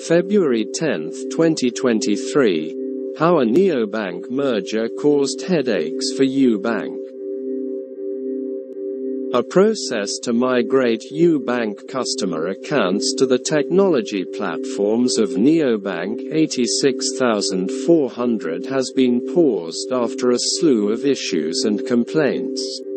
February 10, 2023. How a neobank merger caused headaches for ubank. A process to migrate ubank customer accounts to the technology platforms of neobank 86,400 has been paused after a slew of issues and complaints.